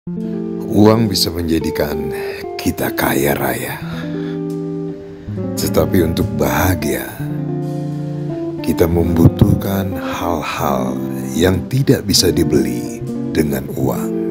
Uang bisa menjadikan kita kaya raya, tetapi untuk bahagia, kita membutuhkan hal-hal yang tidak bisa dibeli dengan uang.